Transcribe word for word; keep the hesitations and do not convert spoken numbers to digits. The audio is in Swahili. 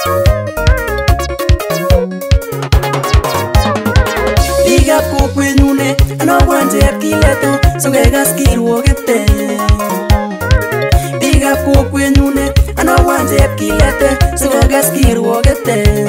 Bigap kokwenyune anokwan chepkileto songekas kirwokete. Bigap kokwenyune anokwan chepkilete songekas kirwokete.